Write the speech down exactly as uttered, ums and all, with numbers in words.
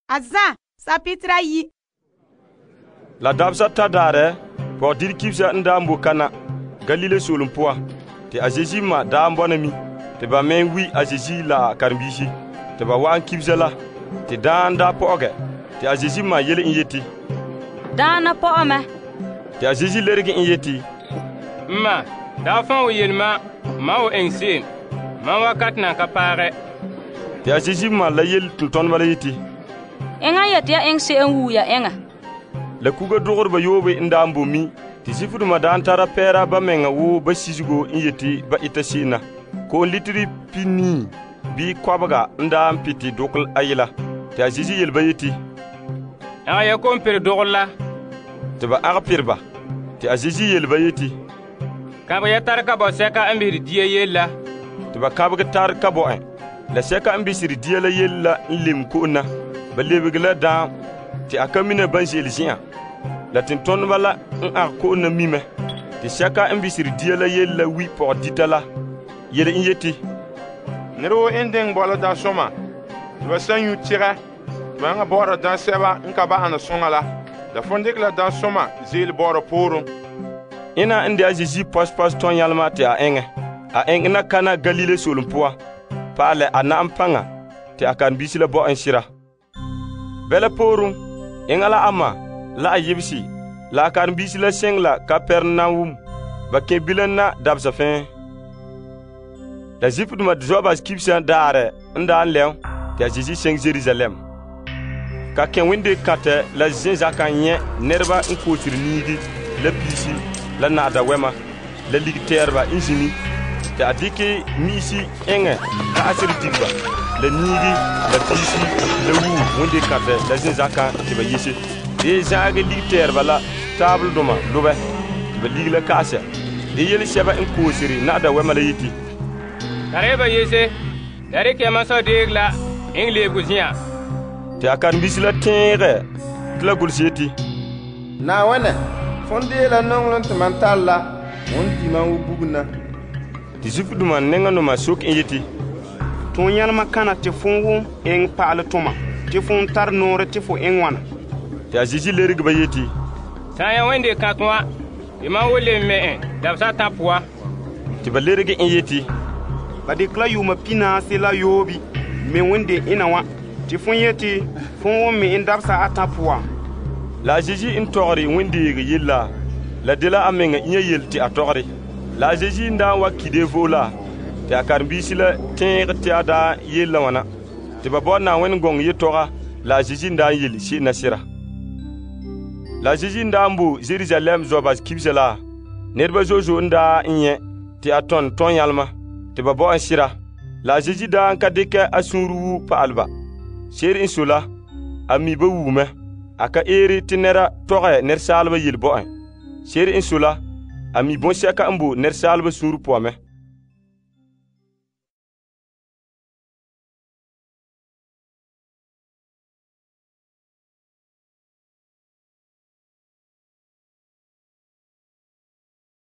Azan sapitra yi. La dabsa ta dare pour dir kibsa ndambo kana Galile solum poa te a Jésus ma da mbonami te ba men wi a Jésus la karbishi te ba wan kibsa la te dan da poge te a Jésus ma yele yeti dana po'ame te a Jésus lergi yeti ma da fan o yelma ma o ense ma wakat na ka pare te a Jésus ma la yel ton wala yeti enga yeti ya ense en wuya enga la kuga dogor ba yobe ndambo mi ti sifudu ma dan tara pera ba menga wo ba sisigo yeti ba itasina ko litri pini bi kwabaga ndam piti dokul ayila te a Jésus yel ba yeti aya ko per dogolla te ba arpirba te a Jésus yel ba yeti ka ba yatar ka ba seka ambir diye yella te ba kabga tar ka bo en la seka ambisir diye la yella lim ko na ba lebigla da ti akamina banjel jiya la tinton bala en ar ko na mime ti seka ambisir diye la yella wi por ditala yele yeti nero endeng bola da soma ba sanyu tira ba nga bora da seba nka ba ana songala da fondik la da soma zil bora porum ina inde a Jésus pas pas ton yalma te a enge a enge na kana Galile solum poa pale ana ampanga te akan bisila bo en shira bela porum engala ama la ayibsi la kan bisila sengla Capernaum ba ke bilanna dabsa fin la zipu duma zobas kipsa dare nda lew te a Jésus seng Jerusalem ka ken winde kate la zinza kanye nerba in kotir nigi la bisi la nada wema la ligterba injini te adike misi enge la asir digba la nigi la bisi la wu winde kate la zinza kan te ba yese de zaga ligterba la table duma lobe te ba ligla kase de yeli sheba in kosiri nada wema la yiti kareba yese dare ke maso degla ingle guzia te akan bisila tere tla gulseti na wana fonde la nonglon te mantalla on di ma ubugna ti zufudu man nenga no masok yeti ton yalma kana te fonwo en paale toma te fon tar nore te fo en wana te a Jésus lerig ba yeti saya wende katwa ima wole me dabsa tapwa ti ba lerig yeti ba de kla yuma pina se la yobi me wende ina wa ti fon yeti fon wo me indabsa atapwa la Jésus in tori windi yilla la dela amenga inya yelti atori la Jésus nda wa kide vola ti akar bisila tin ti ada yilla wana ti babo na wen gong yetora la Jésus nda yil shi nasira la Jésus nda mbu Jerusalem zobas kibsela nerba jojo nda inye ti aton ton yalma ti babo ansira la Jésus da kadike asunru pa alba Sher insula ami ba wume aka eri tinera toge ner salba yil bo en Sher insula ami bon seka ambu ner salba suru poame